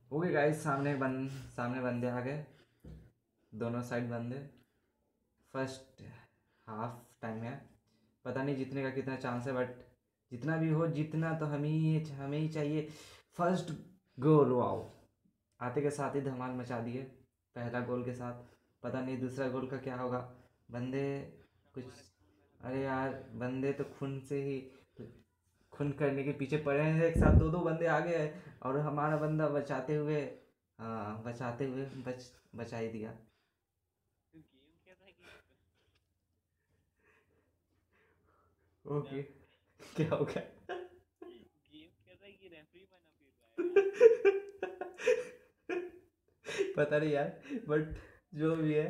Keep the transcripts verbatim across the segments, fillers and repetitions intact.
Okay guys, सामने बंद सामने बंदे आ गए। दोनों साइड बंदे। फर्स्ट हाफ टाइम है। पता नहीं जीतने का कितना चांस है, बट जितना भी हो जीतना तो हमें ही हमें ही चाहिए। First goal, wow! आते के साथ ही धमाल मचा दिए पहला गोल के साथ। पता नहीं दूसरा गोल का क्या होगा। बंदे कुछ, अरे यार बंदे तो खून से ही खून करने के पीछे पड़े हैं। एक साथ दो दो बंदे आ गए और हमारा बंदा बचाते हुए, हाँ बचाते हुए बच बचा ही दिया। तू गेम खेल रहा है गेम पे। ओके। क्या हो गया? गेम खेल रहा है कि रेफरी बना फिर रहा है यार। पता नहीं यार, बट जो भी है,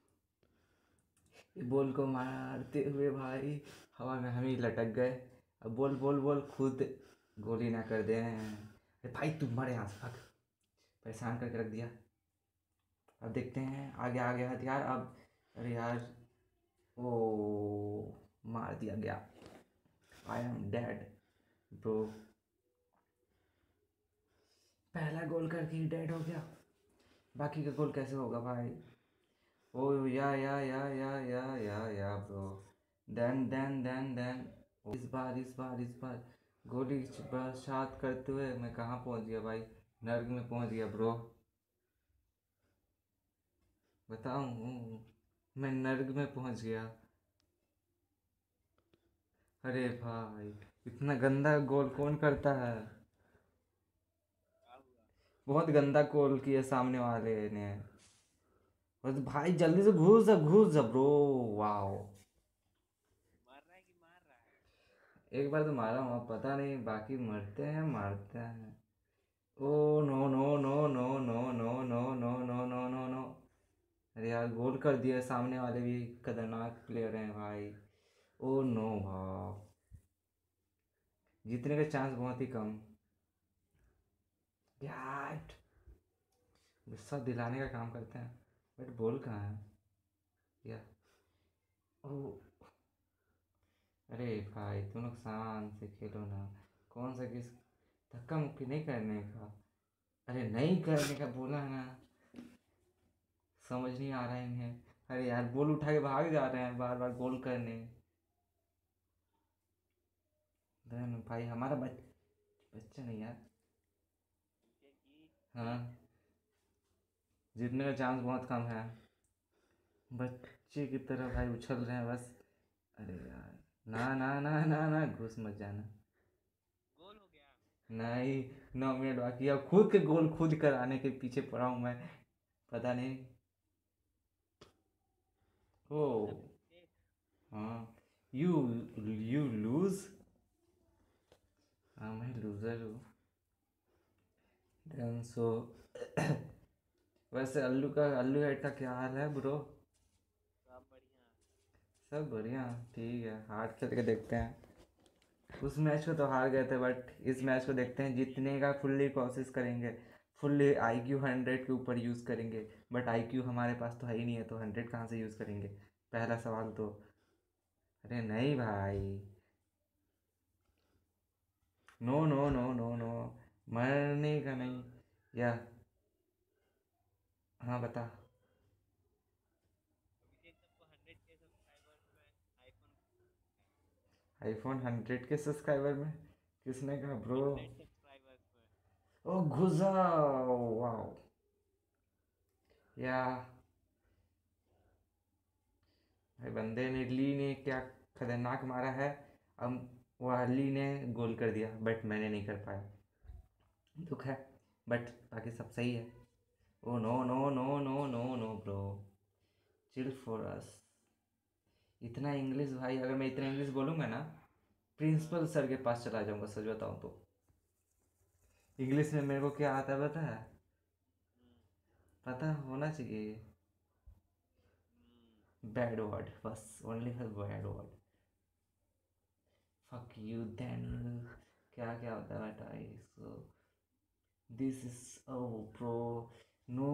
बॉल को मारते हुए भाई हवा में हम ही लटक गए। अब बोल बोल बोल खुद गोली ना कर दे। अरे भाई तुम मरे यहाँ से, भाग! परेशान करके रख दिया। अब देखते हैं आगे आगे हथियार अब। अरे यार, ओ, मार दिया गया। I am dead bro. पहला गोल करके ही डेड हो गया। बाकी का गोल कैसे होगा भाई? ओ या yeah yeah yeah yeah yeah yeah bro. Then then then then इस बार इस बार इस बार गोली बरसात करते हुए मैं कहाँ पहुँच गया भाई? नर्क में पहुँच गया ब्रो। बताऊँ, मैं नर्क में पहुँच गया। अरे भाई, इतना गंदा गोल कौन करता है? क्या हुआ? बहुत गंदा गोल किया सामने वाले ने। बस भाई जल्दी से घुस जा घुस जा ब्रो। वाओ! मर रहा है कि मार रहा है? एक बार तो मारा हूँ, अब पता नहीं बाकी मरते हैं मारते हैं। Oh no no no no no no no no no no no no. अरे यार गोल कर दिया, सामने वाले भी खतरनाक प्लेयर हैं भाई। ओ नो भाई, जीतने का चांस बहुत ही कम। यार गुस्सा दिलाने का काम करते हैं, बट बॉल कहाँ है? या ओ, अरे भाई तुम लोग शांत से खेलो ना। कौन सा किस धक्का मुक्की नहीं करने का। अरे नहीं करने का बोला है ना। समझ नहीं आ रहा है इन्हें। अरे यार बॉल उठा के भाग जा रहे हैं बार बार गोल करने। धन भाई हमारा बच बच्चा नहीं यार। ठीक है कि हाँ, जीतने का चांस बहुत कम है। बच्चे की तरह भाई उछल रहे हैं बस। अरे यार, ना ना ना ना ना घुस मत जाना। गोल हो गया। नहीं, नौ मिनट बाकी, अब खुद के गोल खुद कराने के पीछे पड़ा हूँ मैं। पता नहीं। ओ, कौन सा मिस्टेक? हाँ, यू यू लूज। हाँ मैं लूजर हूँ। देन सो वैसे अल्लू का अल्लू हेड का क्या हाल है ब्रो? सब बढ़िया। सब बढ़िया। ठीक है, हार्ड खेल के देखते हैं। उस मैच को तो हार गए थे, बट इस मैच को देखते हैं, जीतने का फुल्ली कोशिश करेंगे। फुल्ली आई क्यू हंड्रेड के ऊपर यूज़ करेंगे। बट आई क्यू हमारे पास तो है ही नहीं है, तो हंड्रेड कहाँ से यूज़ करेंगे? पहला सवाल तो। अरे नहीं भाई, no no no no no, मरने का नहीं। या, हाँ बता। अभिषेक तुमको हंड्रेड के सब्सक्राइबर्स में iPhone iPhone hundred K subscriber में किसने कहा ब्रो? हंड्रेड सब्सक्राइबर्स में। ओ घुसा, वाओ! या भाई बंदे ने ली ने क्या खतरनाक मारा है। अब वह ली ने गोल कर दिया, बट मैंने नहीं कर पाया। दुख है, बट बाकी सब सही है। Oh no no no no no no bro, chill for us. इतना इंग्लिश भाई, अगर मैं इतना इंग्लिश बोलूँगा ना, हाँ। प्रिंसिपल सर के पास चला जाऊँगा, सच बताऊँ तो। इंग्लिश में मेरे को क्या आता है पता है? हम्म। पता होना चाहिए। हम्म। बैड वर्ड, बस only for bad word. Fuck you then, क्या क्या होता है बेटा इसको? This is oh pro, no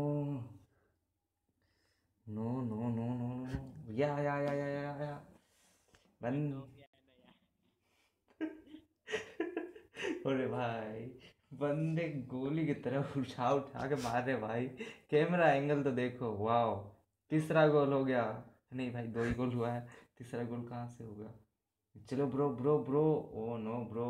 no no no no no, yeah yeah yeah yeah yeah या एक बंद। टॉप या है ना यार। अरे भाई, बंदे गोली की तरह उठा उठा के मार रहे भाई। कैमरा एंगल तो देखो, वाह। तीसरा गोल हो गया। नहीं भाई, दो ही गोल हुआ है, तीसरा गोल कहाँ से होगा। चलो bro bro bro. Oh no bro.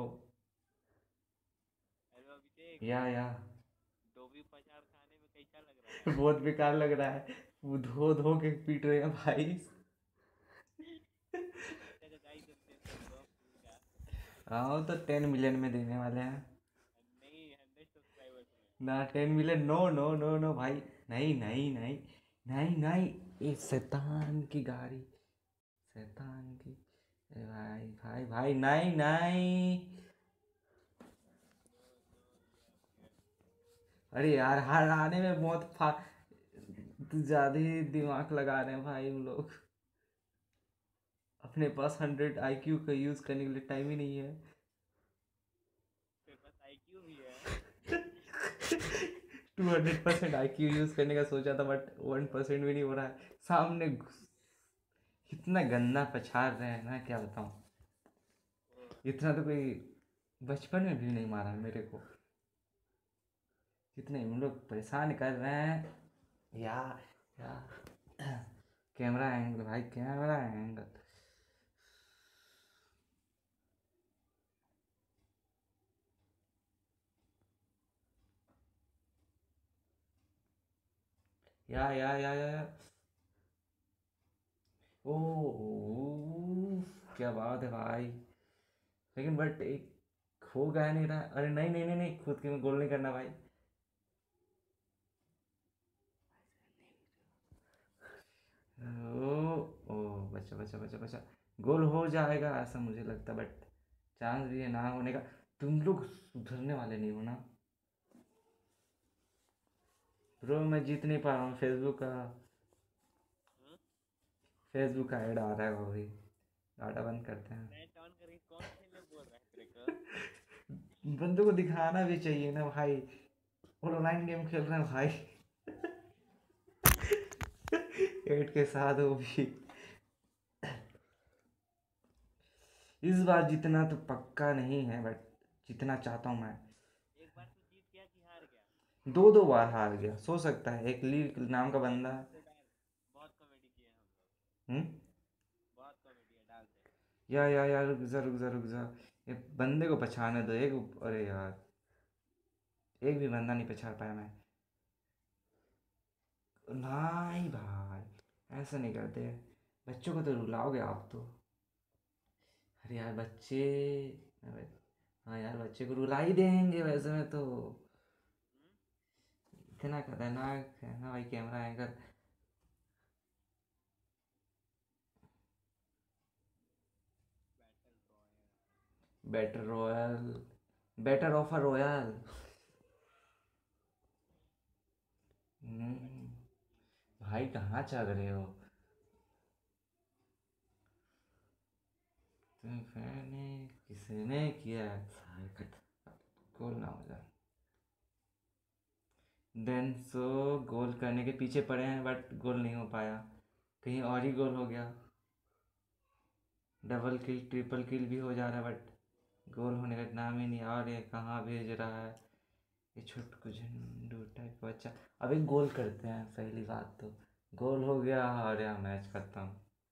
Hello Abhishek, yeah yeah Dobby पछाड़ खाने में कैसा लग रहा है? बहुत बेकार लग रहा है। वो धो धो के पीट रहे हैं भाई। अच्छा तो गाइस सुनते हैं ब्रो फ्री का। हाँ, तो टेन मिलियन में देने वाले हैं। नहीं, हंड्रेड सब्सक्राइबर्स में। ना ten million, no no no no भाई। नहीं नहीं नहीं नहीं नहीं। ये शैतान की गाड़ी, शैतान की। अरे भाई भाई भाई, नहीं नहीं। No no yes yes. अरे यार, हार आने में बहुत फा ज्यादा ही दिमाग लगा रहे हैं भाई हम लोग। अपने पास हंड्रेड आई क्यू का यूज करने के लिए टाइम ही नहीं है। तेरे पास आईक्यू भी है? Two hundred percent I Q use करने का सोचा था, बट वन परसेंट भी नहीं हो रहा है। सामने घुस- इतना गंदा पछाड़ रहे हैं ना, क्या बताऊं। ओ, इतना तो कोई बचपन में भी नहीं मारा मेरे को, जितने हम लोग परेशान कर रहे हैं। या या कैमरा एंगल भाई, camera angle. Yeah yeah yeah yeah या। ओ, क्या बात है भाई। लेकिन बट एक हो गया नहीं रहा। अरे नहीं नहीं नहीं नहीं, खुद के में गोल नहीं करना भाई। ओ ओ, बचा बचा बचा बचा। गोल हो जाएगा ऐसा मुझे लगता, बट चांस भी है ना होने का। तुम लोग सुधरने वाले नहीं हो ना ब्रो। मैं जीत नहीं पा रहा हूँ। फेसबुक का हम्म? फेसबुक का ऐड आ रहा है, वो भी डाटा बंद करते हैं। नेट ऑन करके कौन खेलने बोल रहा है तेरे को? बंदों को दिखाना भी चाहिए ना भाई, ऑनलाइन गेम खेल रहे हैं भाई। एड के साथ वो भी। इस बार जीतना तो पक्का नहीं है, बट जीतना चाहता हूँ मैं। एक बार तू जीत गया कि हार गया? दो दो बार हार गया, सो सकता है। एक ली नाम का बंदा है। डाल दे डाल। बहुत कॉमेडी किए हैं हम लोग। हम्म। बहुत कॉमेडी है, डाल दे। या या यार, रुक जा रुक जा रुक जा। ये बंदे को पछाड़ने दो एक। अरे यार, एक भी बंदा नहीं पछाड़ पाया मैं। नहीं भाई, ऐसा नहीं करते। बच्चों को तो रुलाओगे आप तो। अरे यार बच्चे। हाँ यार, बच्चे को रुला ही देंगे वैसे में तो। हम्म? इतना खतरनाक है ना भाई camera angle. Battle royale. Better royale, better offer royale. Battle. भाई कहाँ चल रहे हो तुम। मैंने किसने किया भाई, खत- गोल ना हो जाए। देन सो गोल करने के पीछे पड़े हैं, बट गोल नहीं हो पाया। कहीं और ही गोल हो गया। डबल किल ट्रिपल किल भी हो जा रहा है, बट गोल होने का नाम ही नहीं। और ये कहाँ भेज रहा है ये छोटकू झंडू टाइप का बच्चा। अब एक गोल करते हैं, पहली बात तो। गोल हो गया और यह मैच खत्म।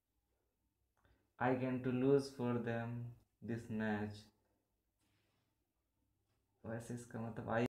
I can to lose for them this match. वैसे इसका मतलब आई